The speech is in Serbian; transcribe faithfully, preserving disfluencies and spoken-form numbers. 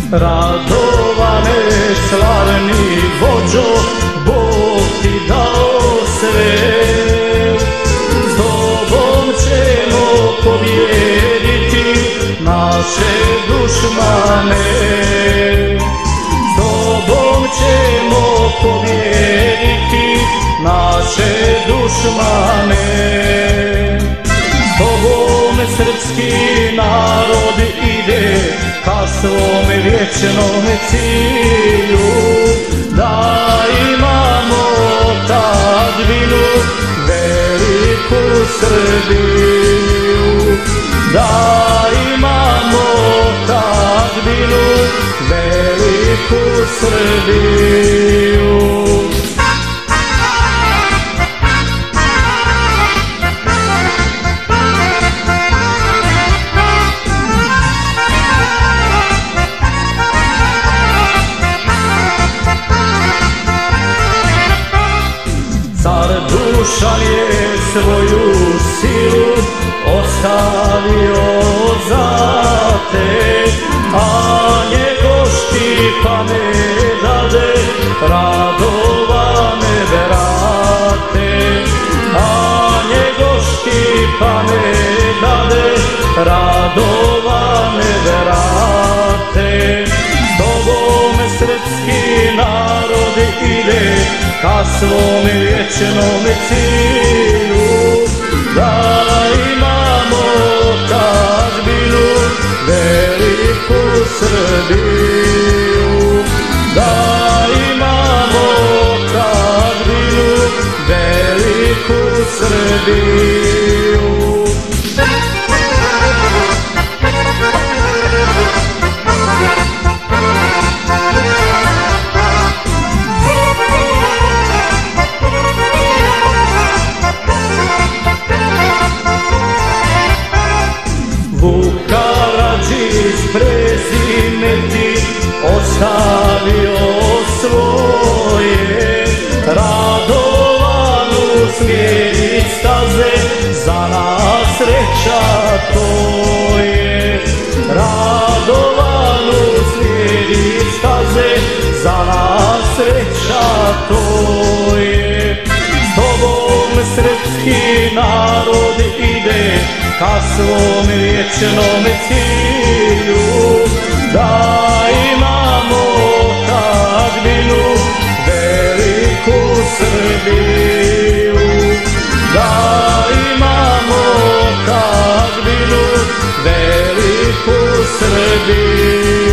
Radovane, slavni vođo, Bog ti dao sve. S tobom ćemo pobijediti naše dušmane. S tobom ćemo pobijediti naše dušmane. S tobom srpski narod ide ka svome vječnome cilju, da imamo tadvinu veliku Srbiju, da imamo tadvinu veliku Srbiju. Car Dušan je svoju silu ostavio za te, a njegov Štipa ne dade Radovane brate, a njegov Štipa ne dade Radovane brate. S tobom srpski narod ide ka svome vječnome cilju, da imamo tadbinu veliku Srbiju, da imamo tadbinu veliku Srbiju. Vuk Karadžić prezime ti ostavio svoje, Radovanu slijedi staze, za nas sreća to je. Radovanu slijedi staze, za nas sreća to je. S tobom srpski narod ide ka svome vječnome cilju, da imamo tadbinu veliku Srbiju, da imamo tadbinu veliku Srbiju.